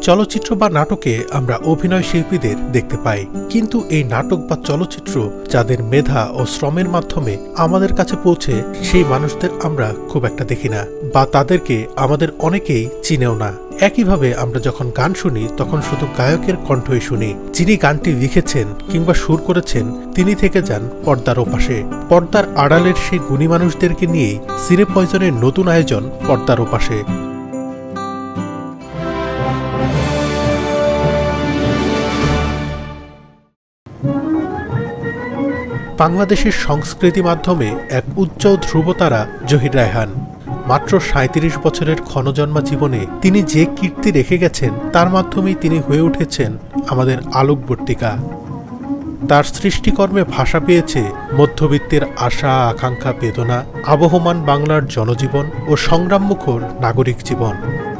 চলচ্চিত্র বা নাটকে আমরা অভিনয় শিল্পীদের দেখতে পাই, কিন্তু এই নাটক বা চলচ্চিত্র যাদের মেধা ও শ্রমের মাধ্যমে আমাদের কাছে পৌঁছে সেই মানুষদের আমরা খুব একটা দেখি না, বা তাদেরকে আমাদের অনেকেই চিনেও না। একইভাবে আমরা যখন গান শুনি তখন শুধু গায়কের কণ্ঠই শুনি। যিনি গানটি লিখেছেন কিংবা সুর করেছেন তিনি থেকে যান পর্দার ওপাশে। পর্দার আড়ালের সেই গুণী মানুষদেরকে নিয়েই সিরে পয়জনের নতুন আয়োজন পর্দার ওপাশে। বাংলাদেশের সংস্কৃতি মাধ্যমে এক উজ্জ্বল ধ্রুবতারা জহির রায়হান। মাত্র ৩৭ বছরের ক্ষণজন্মা জীবনে তিনি যে কীর্তি রেখে গেছেন তার মাধ্যমেই তিনি হয়ে উঠেছেন আমাদের আলোকবর্তিকা। তার সৃষ্টিকর্মে ভাষা পেয়েছে মধ্যবিত্তের আশা আকাঙ্ক্ষা বেদনা, আবহমান বাংলার জনজীবন ও সংগ্রামমুখর নাগরিক জীবন।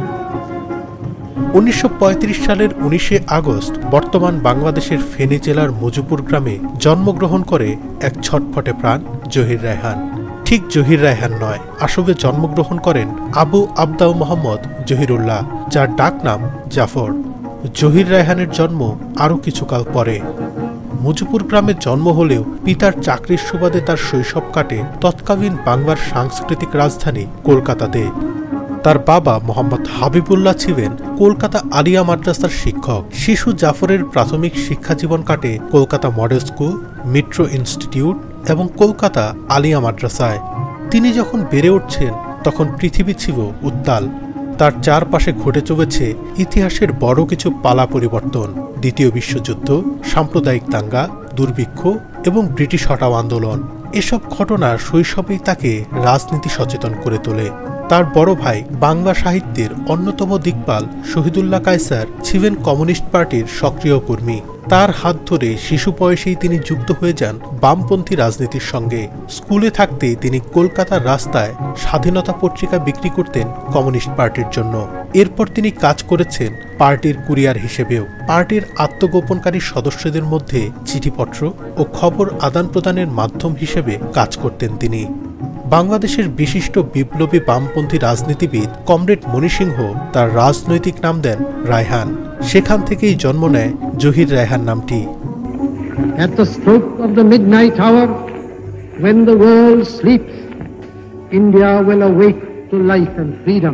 ১৯৩৫ সালের ১৯শে আগস্ট বর্তমান বাংলাদেশের ফেনী জেলার মজুপুর গ্রামে জন্মগ্রহণ করে এক ছটফটে প্রাণ জহির রায়হান। ঠিক জহির রায়হান নয়, আসলে জন্মগ্রহণ করেন আবু আবদাউ মোহাম্মদ জহিরুল্লাহ, যার ডাক নাম জাফর। জহির রায়হানের জন্ম আরও কিছুকাল পরে। মজুপুর গ্রামে জন্ম হলেও পিতার চাকরির সুবাদে তার শৈশব কাটে তৎকালীন বাংলার সাংস্কৃতিক রাজধানী কলকাতাতে। তার বাবা মোহাম্মদ হাবিবুল্লাহ ছিলেন কলকাতা আলিয়া মাদ্রাসার শিক্ষক। শিশু জাফরের প্রাথমিক শিক্ষা জীবন কাটে Kolkata model school, Mitra institute এবং কলকাতা আলিয়া মাদ্রাসায়। তিনি যখন বেড়ে উঠছেন তখন পৃথিবী ছিল উত্তাল। তার চারপাশে ঘটে চলেছে ইতিহাসের বড় কিছু পালা পরিবর্তন: দ্বিতীয় বিশ্বযুদ্ধ, সাম্প্রদায়িক দাঙ্গা, দুর্ভিক্ষ এবং ব্রিটিশ হটাও আন্দোলন। এসব ঘটনা শৈশবেই তাকে রাজনীতি সচেতন করে তোলে। তার বড় ভাই বাংলা সাহিত্যের অন্যতম দিকপাল শহীদুল্লাহ কায়সার ছিলেন কমিউনিস্ট পার্টির সক্রিয় কর্মী। তার হাত ধরে শিশু বয়সেই তিনি যুক্ত হয়ে যান বামপন্থী রাজনীতির সঙ্গে। স্কুলে থাকতেই তিনি কলকাতার রাস্তায় স্বাধীনতা পত্রিকা বিক্রি করতেন কমিউনিস্ট পার্টির জন্য। এরপর তিনি কাজ করেছেন পার্টির কুরিয়ার হিসেবেও। পার্টির আত্মগোপনকারী সদস্যদের মধ্যে চিঠিপত্র ও খবর আদান প্রদানের মাধ্যম হিসেবে কাজ করতেন তিনি। বাংলাদেশের বিশিষ্ট বিপ্লবী বামপন্থী রাজনীতিবিদ কমরেড মণি সিংহ তার রাজনৈতিক নাম দেন রায়হান। সেখান থেকেই জন্ম নেয় জহির রায়হান নামটি। At the stroke of the midnight hour, when the world sleeps, India will awake to life and freedom.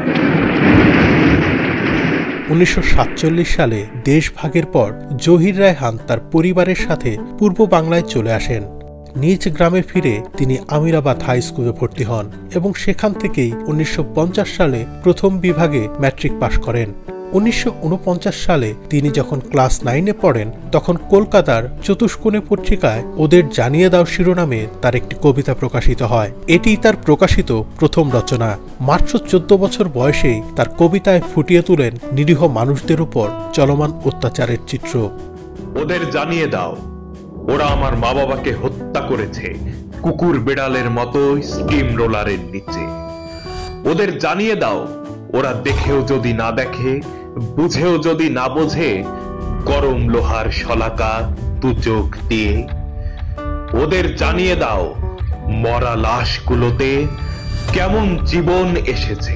১৯৪৭ সালে দেশ ভাগের পর জহির রায়হান তার পরিবারের সাথে পূর্ব বাংলায় চলে আসেন। নিজ গ্রামে ফিরে তিনি আমিরাবাদ হাই স্কুলে ভর্তি হন এবং সেখান থেকেই ১৯৫০ সালে প্রথম বিভাগে ম্যাট্রিক পাশ করেন। ১৯৪৯ সালে তিনি যখন ক্লাস 9-এ পড়েন তখন কলকাতার চতুষ্কোণে পত্রিকায় ওদের জানিয়ে দাও শিরোনামে তার একটি কবিতা প্রকাশিত হয়। এটিই তার প্রকাশিত প্রথম রচনা। মাত্র ১৪ বছর বয়সেই তার কবিতায় ফুটিয়ে তুলেন নিরীহ মানুষদের উপর চলমান অত্যাচারের চিত্র। ওদের জানিয়ে দাও ওরা আমার মা বাবাকে হত্যা করেছে কুকুর বেড়ালের মতো স্টিম রোলারের নিচে। ওদের জানিয়ে দাও ওরা দেখেও যদি না দেখে, বুঝেও যদি না বোঝে, গরম লোহার শলাকা দু চোখ দিয়ে। ওদের জানিয়ে দাও মরা লাশগুলোতে কেমন জীবন এসেছে।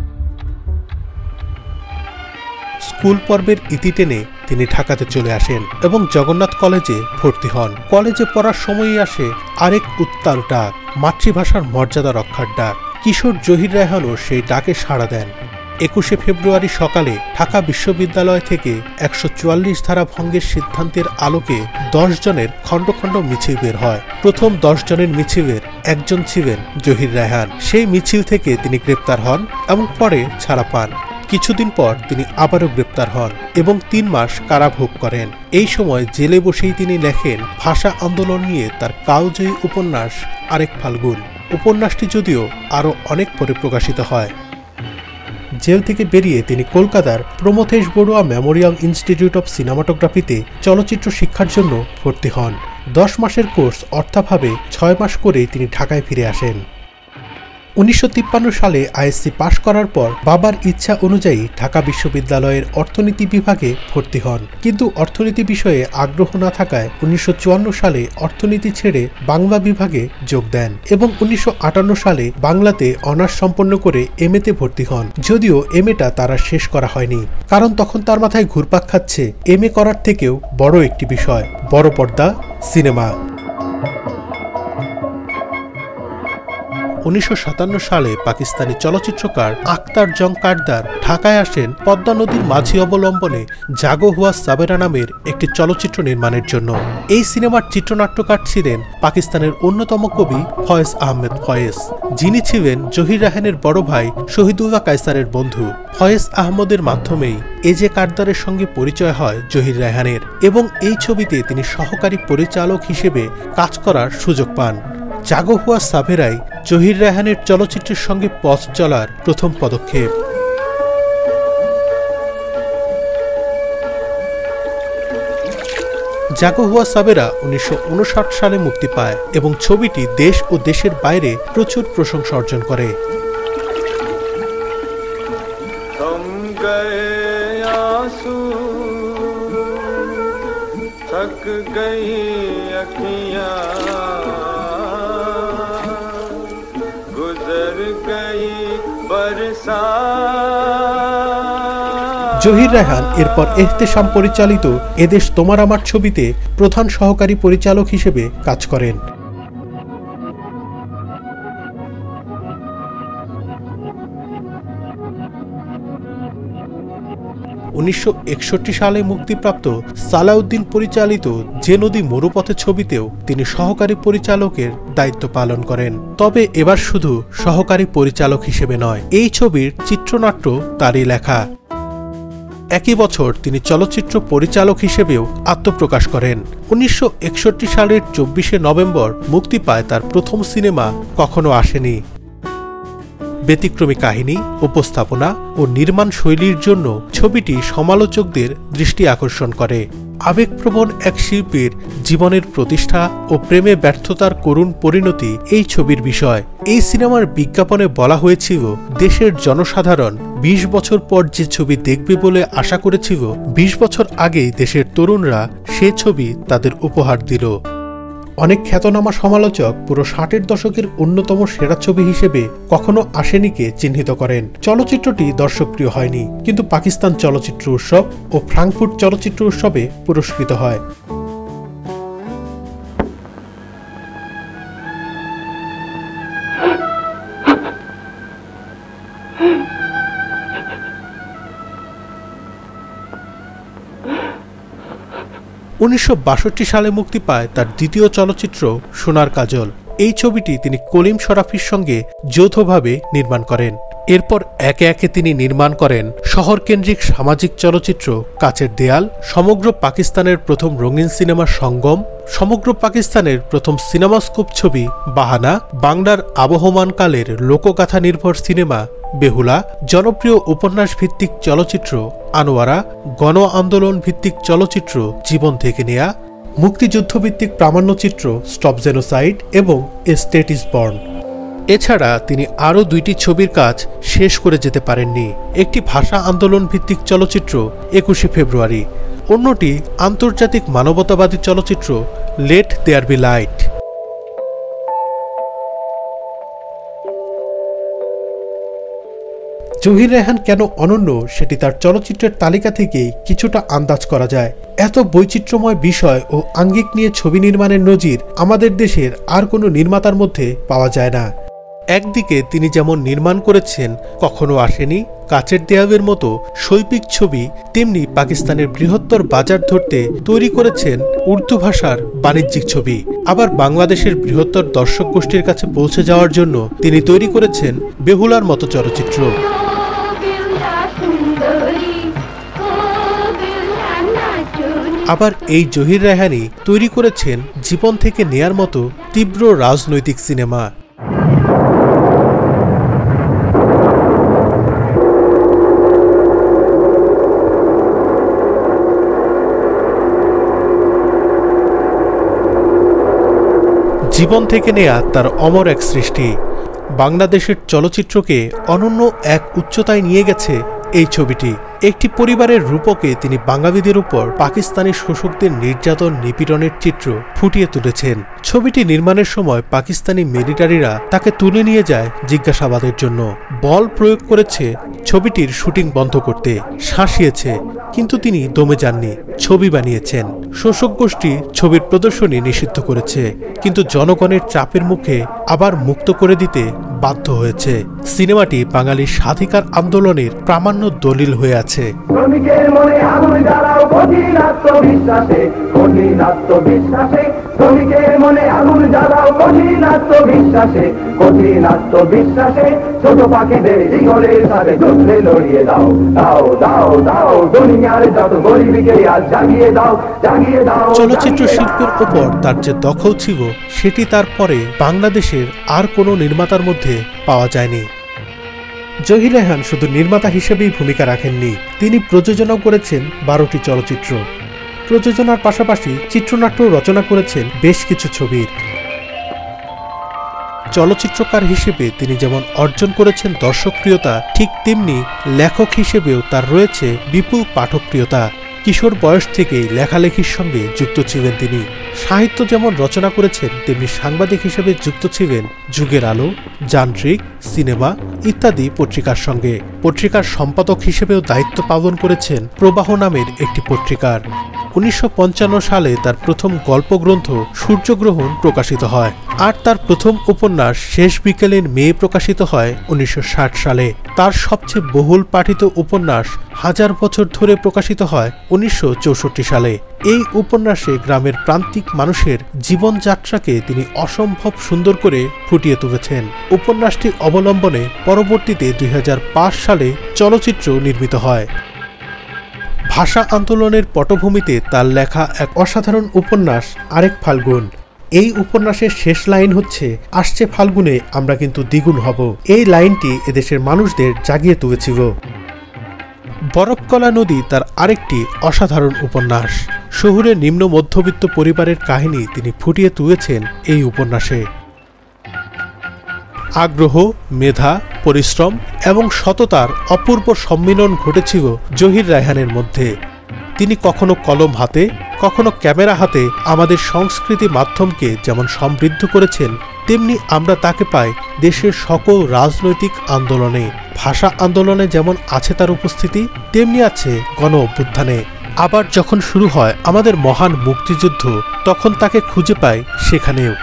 স্কুল পর্বের ইতি টেনে তিনি ঢাকাতে চলে আসেন এবং জগন্নাথ কলেজে ভর্তি হন। কলেজে পড়ার সময়ই আসে আরেক উত্তাল ডাক, মাতৃভাষার মর্যাদা রক্ষার ডাক। কিশোর জহির রায়হানও সেই ডাকে সাড়া দেন। ২১শে ফেব্রুয়ারি সকালে ঢাকা বিশ্ববিদ্যালয় থেকে ১৪৪ ধারা ভঙ্গের সিদ্ধান্তের আলোকে ১০ জনের খণ্ড খণ্ড মিছিল বের হয়। প্রথম ১০ জনের মিছিলের একজন ছিলেন জহির রায়হান। সেই মিছিল থেকে তিনি গ্রেপ্তার হন এবং পরে ছাড়া পান। কিছুদিন পর তিনি আবারও গ্রেপ্তার হন এবং ৩ মাস কারাভোগ করেন। এই সময় জেলে বসেই তিনি লেখেন ভাষা আন্দোলন নিয়ে তার কালজয়ী উপন্যাস আরেক ফাল্গুন। উপন্যাসটি যদিও আরও অনেক পরে প্রকাশিত হয়। জেল থেকে বেরিয়ে তিনি কলকাতার Pramathesh Barua memorial institute of সিনেমাটোগ্রাফিতে চলচ্চিত্র শিক্ষার জন্য ভর্তি হন। ১০ মাসের কোর্স অর্থাভাবে ৬ মাস করেই তিনি ঢাকায় ফিরে আসেন। 1953 সালে আইএসসি পাশ করার পর বাবার ইচ্ছা অনুযায়ী ঢাকা বিশ্ববিদ্যালয়ের অর্থনীতি বিভাগে ভর্তি হন, কিন্তু অর্থনীতি বিষয়ে আগ্রহ না থাকায় 1954 সালে অর্থনীতি ছেড়ে বাংলা বিভাগে যোগ দেন এবং 1958 সালে বাংলাতে অনার্স সম্পন্ন করে এমএতে ভর্তি হন। যদিও এমএটা তারা শেষ করা হয়নি, কারণ তখন তার মাথায় ঘুরপাক খাচ্ছে এমএ করার থেকেও বড় একটি বিষয়, বড় পর্দা সিনেমা। 1957 সালে পাকিস্তানি চলচ্চিত্রকার আখতার জং কারদার ঢাকায় আসেন পদ্মা নদীর মাঝি অবলম্বনে জাগো হুয়া সাবেরা নামের একটি চলচ্চিত্র নির্মাণের জন্য। এই সিনেমার চিত্রনাট্যকার ছিলেন পাকিস্তানের অন্যতম কবি ফয়েজ আহমেদ ফয়েজ, যিনি ছিলেন জহির রায়হানের বড় ভাই শহীদুল্লাহ কায়সারের বন্ধু। ফয়েজ আহমদের মাধ্যমেই এজে কারদারের সঙ্গে পরিচয় হয় জহির রায়হানের এবং এই ছবিতে তিনি সহকারী পরিচালক হিসেবে কাজ করার সুযোগ পান। জাগো হুয়া সাবেরাই জহির রায়হানের চলচ্চিত্রের সঙ্গে পথ চলার প্রথম পদক্ষেপ। জাগো হুয়া সাবেরা 1959 সালে মুক্তি পায় এবং ছবিটি দেশ ও দেশের বাইরে প্রচুর প্রশংসা অর্জন করে। জহির রায়হান এরপর এহতেশাম পরিচালিত এদেশ তোমার আমার ছবিতে প্রধান সহকারী পরিচালক হিসেবে কাজ করেন। 1961 সালে মুক্তিপ্রাপ্ত সালাউদ্দিন পরিচালিত যে নদী মরুপথে ছবিতেও তিনি সহকারী পরিচালকের দায়িত্ব পালন করেন, তবে এবার শুধু সহকারী পরিচালক হিসেবে নয়, এই ছবির চিত্রনাট্য তারই লেখা। একই বছর তিনি চলচ্চিত্র পরিচালক হিসেবেও আত্মপ্রকাশ করেন। 1961 সালের 24শে নভেম্বর মুক্তি পায় তার প্রথম সিনেমা কখনো আসেনি। ব্যতিক্রমী কাহিনী, উপস্থাপনা ও নির্মাণ শৈলীর জন্য ছবিটি সমালোচকদের দৃষ্টি আকর্ষণ করে। আবেগপ্রবণ এক শিল্পীর জীবনের প্রতিষ্ঠা ও প্রেমে ব্যর্থতার করুণ পরিণতি এই ছবির বিষয়। এই সিনেমার বিজ্ঞাপনে বলা হয়েছিল, দেশের জনসাধারণ 20 বছর পর যে ছবি দেখবে বলে আশা করেছিল, 20 বছর আগেই দেশের তরুণরা সে ছবি তাদের উপহার দিল। অনেক খ্যাতনামা সমালোচক পুরো 60-এর দশকের অন্যতম সেরা ছবি হিসেবে কখনো আসেনিকে চিহ্নিত করেন। চলচ্চিত্রটি দর্শকপ্রিয় হয়নি, কিন্তু পাকিস্তান চলচ্চিত্র উৎসব ও ফ্রাঙ্কফুর্ট চলচ্চিত্র উৎসবে পুরস্কৃত হয়। উনিশশো 1962 সালে মুক্তি পায় তার দ্বিতীয় চলচ্চিত্র সোনার কাজল। এই ছবিটি তিনি কলিম শরাফির সঙ্গে যৌথভাবে নির্মাণ করেন। এরপর একে একে তিনি নির্মাণ করেন শহরকেন্দ্রিক সামাজিক চলচ্চিত্র কাচের দেয়াল, সমগ্র পাকিস্তানের প্রথম রঙিন সিনেমা সঙ্গম, সমগ্র পাকিস্তানের প্রথম সিনেমাস্কোপ ছবি বাহানা, বাংলার আবহমানকালের লোকগাথা নির্ভর সিনেমা বেহুলা, জনপ্রিয় উপন্যাস ভিত্তিক চলচ্চিত্র আনোয়ারা, গণ আন্দোলন ভিত্তিক চলচ্চিত্র জীবন থেকে নেয়া, মুক্তিযুদ্ধভিত্তিক প্রামাণ্যচিত্র স্টপ জেনোসাইড এবং এ স্টেট ইজ বর্ন। এছাড়া তিনি আরও 2টি ছবির কাজ শেষ করে যেতে পারেননি। একটি ভাষা আন্দোলন ভিত্তিক চলচ্চিত্র 21শে ফেব্রুয়ারি, অন্যটি আন্তর্জাতিক মানবতাবাদী চলচ্চিত্র let there be light. Zahir Raihan কেন অনন্য সেটি তার চলচ্চিত্রের তালিকা থেকেই কিছুটা আন্দাজ করা যায়। এত বৈচিত্র্যময় বিষয় ও আঙ্গিক নিয়ে ছবি নির্মাণের নজির আমাদের দেশের আর কোনো নির্মাতার মধ্যে পাওয়া যায় না। একদিকে তিনি যেমন নির্মাণ করেছেন কখনো আসেনি, কাচের দেয়ালের মতো শৈল্পিক ছবি, তেমনি পাকিস্তানের বৃহত্তর বাজার ধরতে তৈরি করেছেন উর্দু ভাষার বাণিজ্যিক ছবি। আবার বাংলাদেশের বৃহত্তর দর্শক গোষ্ঠীর কাছে পৌঁছে যাওয়ার জন্য তিনি তৈরি করেছেন বেহুলার মতো চলচ্চিত্র। আবার এই জহির রায়হানই তৈরি করেছেন জীবন থেকে নেয়ার মতো তীব্র রাজনৈতিক সিনেমা। জীবন থেকে নেয়া তার অমর এক সৃষ্টি। বাংলাদেশের চলচ্চিত্রকে অনন্য এক উচ্চতায় নিয়ে গেছে এই ছবিটি। একটি পরিবারের রূপকে তিনি বাঙালিদের উপর পাকিস্তানি শোষকদের নির্যাতন নিপীড়নের চিত্র ফুটিয়ে তুলেছেন। ছবিটি নির্মাণের সময় পাকিস্তানি মিলিটারিরা তাকে তুলে নিয়ে যায় জিজ্ঞাসাবাদের জন্য। বল প্রয়োগ করেছে ছবিটির শুটিং বন্ধ করতে, শাসিয়েছে, কিন্তু তিনি দমে যাননি, ছবি বানিয়েছেন। শোষক গোষ্ঠী ছবির প্রদর্শনী নিষিদ্ধ করেছে, কিন্তু জনগণের চাপের মুখে আবার মুক্ত করে দিতে বাধ্য হয়েছে। সিনেমাটি বাঙালির স্বাধিকার আন্দোলনের প্রামাণ্য দলিল হয়ে আছে। শ্রমিকের মনে আগুন জ্বালাও কঠিন আত্মবিশ্বাসে, কঠিন আত্মবিশ্বাসে, শ্রমিকের মনে আগুন জ্বালাও কঠিন আত্মবিশ্বাসে, কঠিন আত্মবিশ্বাসে, ছোট পাখিদের জীবনের সাথে যুদ্ধে লড়িয়ে দাও, দাও দাও দাও, দুনিয়ার যত গরিবকে আজ জাগিয়ে দাও, জাগিয়ে দাও। চলচ্চিত্র শিল্পের উপর তার যে দখল ছিল সেটি তারপরে বাংলাদেশের আর কোনো নির্মাতার মধ্যে পাওয়া যায়নি। জহির রায়হান শুধু নির্মাতা হিসেবেই ভূমিকা রাখেননি, তিনি প্রযোজনাও করেছেন 12টি চলচ্চিত্র। প্রযোজনার পাশাপাশি চিত্রনাট্য রচনা করেছেন বেশ কিছু ছবির। চলচ্চিত্রকার হিসেবে তিনি যেমন অর্জন করেছেন দর্শকপ্রিয়তা, ঠিক তেমনি লেখক হিসেবেও তার রয়েছে বিপুল পাঠকপ্রিয়তা। কিশোর বয়স থেকেই লেখালেখির সঙ্গে যুক্ত ছিলেন তিনি। সাহিত্য যেমন রচনা করেছেন, তেমনি সাংবাদিক হিসেবে যুক্ত ছিলেন যুগের আলো, যান্ত্রিক, সিনেমা ইত্যাদি পত্রিকার সঙ্গে। পত্রিকার সম্পাদক হিসেবেও দায়িত্ব পালন করেছেন প্রবাহ নামের একটি পত্রিকার। 1955 সালে তার প্রথম গল্পগ্রন্থ সূর্যগ্রহণ প্রকাশিত হয়, আর তার প্রথম উপন্যাস শেষ বিকেলের মেয়ে প্রকাশিত হয় 1960 সালে। তার সবচেয়ে বহুল পাঠিত উপন্যাস হাজার বছর ধরে প্রকাশিত হয় 1964 সালে। এই উপন্যাসে গ্রামের প্রান্তিক মানুষের জীবনযাত্রাকে তিনি অসম্ভব সুন্দর করে ফুটিয়ে তুলেছেন। উপন্যাসটি অবলম্বনে পরবর্তীতে 2005 সালে চলচ্চিত্র নির্মিত হয়। ভাষা আন্দোলনের পটভূমিতে তার লেখা এক অসাধারণ উপন্যাস আরেক ফাল্গুন। এই উপন্যাসের শেষ লাইন হচ্ছে, আসছে ফাল্গুনে আমরা কিন্তু দ্বিগুণ হব। এই লাইনটি এদেশের মানুষদের জাগিয়ে তুলেছিল। বরফকলা নদী তার আরেকটি অসাধারণ উপন্যাস। শহুরে নিম্ন মধ্যবিত্ত পরিবারের কাহিনী তিনি ফুটিয়ে তুলেছেন এই উপন্যাসে। আগ্রহ, মেধা, পরিশ্রম এবং সততার অপূর্ব সম্মিলন ঘটেছিল জহির রায়হানের মধ্যে। তিনি কখনো কলম হাতে, কখনো ক্যামেরা হাতে আমাদের সংস্কৃতি মাধ্যমকে যেমন সমৃদ্ধ করেছেন, তেমনি আমরা তাকে পাই দেশের সকল রাজনৈতিক আন্দোলনে। ভাষা আন্দোলনে যেমন আছে তার উপস্থিতি, তেমনি আছে গণ অভ্যুত্থানে। আবার যখন শুরু হয় আমাদের মহান মুক্তিযুদ্ধ, তখন তাকে খুঁজে পাই সেখানেও।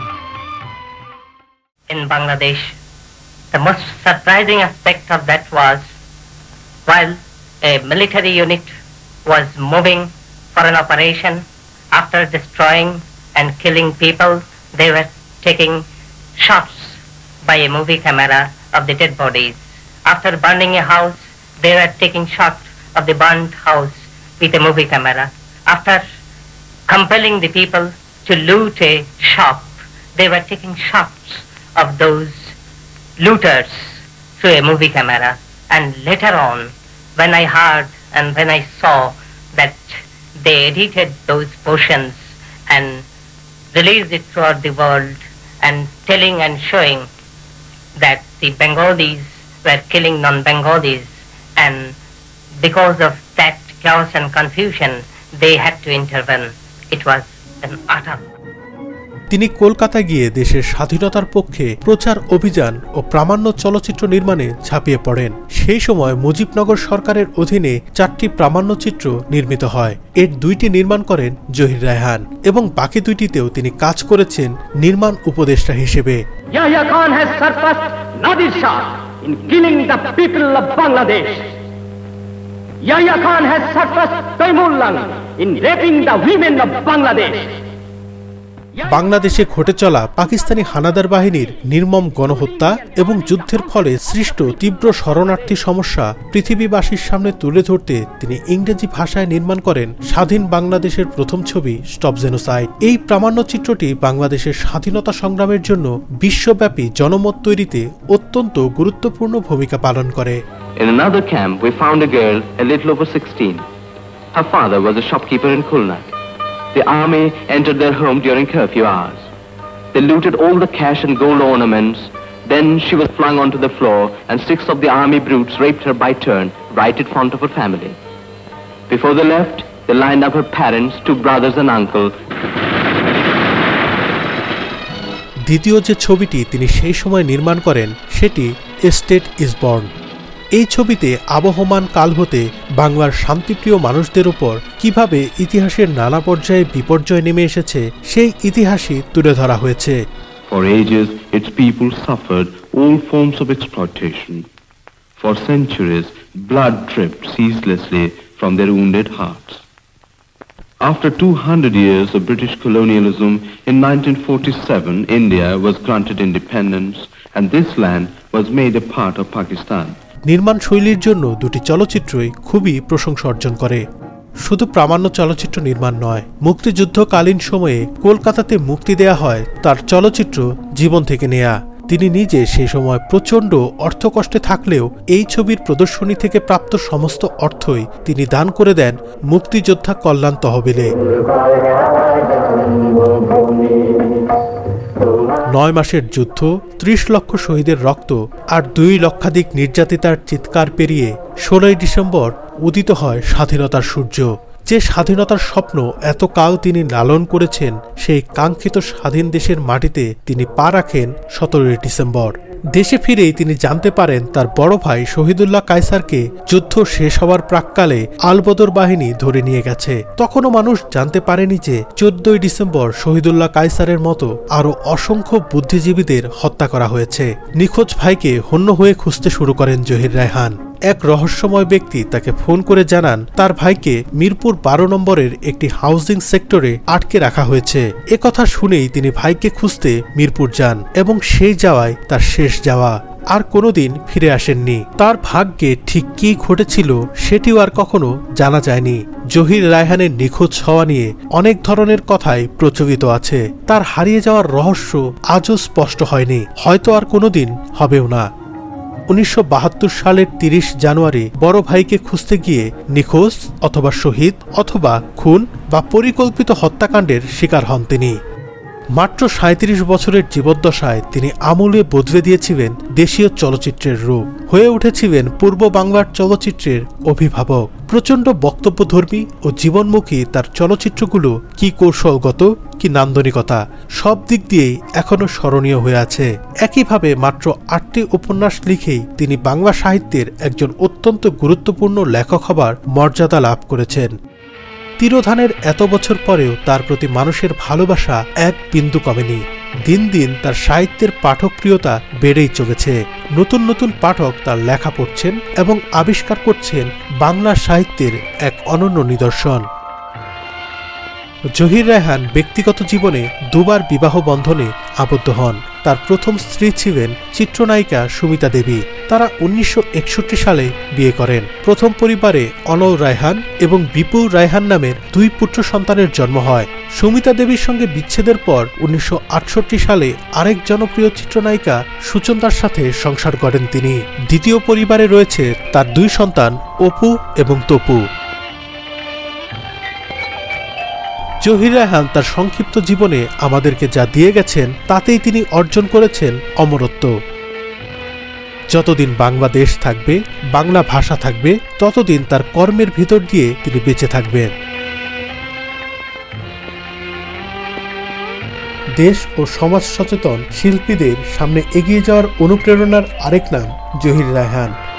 In Bangladesh, the most surprising aspect of that was, while a military unit was moving for an operation, after destroying and killing people, they were taking shots by a movie camera of the dead bodies. After burning a house, they were taking shots of the burnt house with a movie camera. After compelling the people to loot a shop, they were taking shots of those looters through a movie camera. And later on, when I heard and when I saw that they edited those portions and released it throughout the world and telling and showing that the Bengalis were killing non-Bengalis, and because of that chaos and confusion, they had to intervene. It was an utter. তিনি কলকাতা গিয়ে দেশের স্বাধীনতার পক্ষে প্রচার অভিযান ও প্রামাণ্য চলচ্চিত্র নির্মাণে ঝাঁপিয়ে পড়েন। সেই সময় মুজিবনগর সরকারের অধীনে 4টি প্রামাণ্য চিত্র নির্মিত হয়। এর 2টি নির্মাণ করেন জহির রায়হান এবং বাকি 2টিতেও তিনি কাজ করেছেন নির্মাণ উপদেষ্টা হিসেবে। Yahya Khan has surpassed Nadir Shah in killing the people of Bangladesh. Yahya Khan has surpassed Taimurlang in raping the women of Bangladesh. বাংলাদেশে ঘটে চলা পাকিস্তানি হানাদার বাহিনীর নির্মম গণহত্যা এবং যুদ্ধের ফলে সৃষ্ট তীব্র শরণার্থী সমস্যা পৃথিবীবাসীর সামনে তুলে ধরতে তিনি ইংরেজি ভাষায় নির্মাণ করেন স্বাধীন বাংলাদেশের প্রথম ছবি স্টপ জেনোসাইড। এই প্রামাণ্য চিত্রটি বাংলাদেশের স্বাধীনতা সংগ্রামের জন্য বিশ্বব্যাপী জনমত তৈরিতে অত্যন্ত গুরুত্বপূর্ণ ভূমিকা পালন করে। In another camp, we found a girl a little over 16. Her father was a shopkeeper in Khulna. The army entered their home during curfew hours. They looted all the cash and gold ornaments, Then she was flung onto the floor and 6 of the army brutes raped her by turn right in front of her family. Before they left, they lined up her parents, 2 brothers and uncle. দ্বিতীয় যে ছবিটি তিনি সেই সময় নির্মাণ করেন সেটি a state is born. এই ছবিতে আবহমান কাল হতে বাংলার শান্তিপ্রিয় মানুষদের উপর কিভাবে ইতিহাসের নানা পর্যায়ে বিপর্যয় নেমে এসেছে সেই ইতিহাসই তুলে ধরা হয়েছে। For ages, its people suffered all forms of exploitation. For centuries, blood dripped ceaselessly from their wounded hearts. After 200 years of British colonialism, in 1947, India was granted independence, and this land was made a part of Pakistan. নির্মাণ শৈলীর জন্য দুটি চলচ্চিত্রই খুবই প্রশংসা অর্জন করে। শুধু প্রামাণ্য চলচ্চিত্র নির্মাণ নয়, মুক্তিযুদ্ধকালীন সময়ে কলকাতাতে মুক্তি দেয়া হয় তার চলচ্চিত্র জীবন থেকে নেয়া। তিনি নিজে সেই সময় প্রচণ্ড অর্থকষ্টে থাকলেও এই ছবির প্রদর্শনী থেকে প্রাপ্ত সমস্ত অর্থই তিনি দান করে দেন মুক্তিযোদ্ধা কল্যাণ তহবিলে। 9 মাসের যুদ্ধ, 30 লক্ষ শহীদের রক্ত আর 2 লক্ষাধিক নির্যাতিতার চিৎকার পেরিয়ে 16ই ডিসেম্বর উদিত হয় স্বাধীনতার সূর্য। যে স্বাধীনতার স্বপ্ন এতকাল তিনি লালন করেছেন, সেই কাঙ্ক্ষিত স্বাধীন দেশের মাটিতে তিনি পা রাখেন 17ই ডিসেম্বর। দেশে ফিরেই তিনি জানতে পারেন তার বড় ভাই শহীদুল্লাহ কায়সারকে যুদ্ধ শেষ হওয়ার প্রাক্কালে আলবদর বাহিনী ধরে নিয়ে গেছে। তখনও মানুষ জানতে পারেনি যে 14ই ডিসেম্বর শহীদুল্লাহ কায়সারের মতো আরও অসংখ্য বুদ্ধিজীবীদের হত্যা করা হয়েছে। নিখোঁজ ভাইকে হন্য হয়ে খুঁজতে শুরু করেন জহির রায়হান। এক রহস্যময় ব্যক্তি তাকে ফোন করে জানান তার ভাইকে মিরপুর 12 নম্বরের একটি হাউজিং সেক্টরে আটকে রাখা হয়েছে। একথা শুনেই তিনি ভাইকে খুঁজতে মিরপুর যান এবং সেই যাওয়ায় তার শেষ যাওয়া। আর কোনোদিন ফিরে আসেননি। তার ভাগ্যে ঠিক কী ঘটেছিল সেটিও আর কখনো জানা যায়নি। জহির রায়হানের নিখোঁজ হওয়া নিয়ে অনেক ধরনের কথাই প্রচলিত আছে। তার হারিয়ে যাওয়ার রহস্য আজও স্পষ্ট হয়নি, হয়তো আর কোনোদিন হবেও না। 1972 সালের 30 জানুয়ারি বড় ভাইকে খুঁজতে গিয়ে নিখোঁজ অথবা শহীদ অথবা খুন বা পরিকল্পিত হত্যাকাণ্ডের শিকার হন তিনি। মাত্র 37 বছরের জীবদ্দশায় তিনি আমূলে বদলে দিয়েছিলেন দেশীয় চলচ্চিত্রের রূপ, হয়ে উঠেছিলেন পূর্ব বাংলার চলচ্চিত্রের অভিভাবক। প্রচণ্ড বক্তব্যধর্মী ও জীবনমুখী তার চলচ্চিত্রগুলো কি কৌশলগত, কি নান্দনিকতা, সব দিক দিয়েই এখনও স্মরণীয় হয়ে আছে। একইভাবে মাত্র 8টি উপন্যাস লিখেই তিনি বাংলা সাহিত্যের একজন অত্যন্ত গুরুত্বপূর্ণ লেখক হবার মর্যাদা লাভ করেছেন। তিরোধানের এত বছর পরেও তার প্রতি মানুষের ভালোবাসা এক বিন্দু কমেনি। দিন দিন তার সাহিত্যের পাঠকপ্রিয়তা বেড়েই চলেছে। নতুন নতুন পাঠক তার লেখা পড়ছেন এবং আবিষ্কার করছেন বাংলা সাহিত্যের এক অনন্য নিদর্শন। জহির রায়হান ব্যক্তিগত জীবনে 2 বার বিবাহ বন্ধনে আবদ্ধ হন। তার প্রথম স্ত্রী ছিলেন চিত্রনায়িকা সুমিতা দেবী। তারা 1961 সালে বিয়ে করেন। প্রথম পরিবারে অনল রায়হান এবং বিপুল রায়হান নামের 2 পুত্র সন্তানের জন্ম হয়। সুমিতা দেবীর সঙ্গে বিচ্ছেদের পর 1968 সালে আরেক জনপ্রিয় চিত্রনায়িকা সুচন্দার সাথে সংসার করেন তিনি। দ্বিতীয় পরিবারে রয়েছে তার 2 সন্তান অপু এবং তপু। জহির রায়হান তার সংক্ষিপ্ত জীবনে আমাদেরকে যা দিয়ে গেছেন তাতেই তিনি অর্জন করেছেন অমরত্ব। যতদিন বাংলাদেশ থাকবে, বাংলা ভাষা থাকবে, ততদিন তার কর্মের ভিতর দিয়ে তিনি বেঁচে থাকবেন। দেশ ও সমাজ সচেতন শিল্পীদের সামনে এগিয়ে যাওয়ার অনুপ্রেরণার আরেক নাম জহির রায়হান।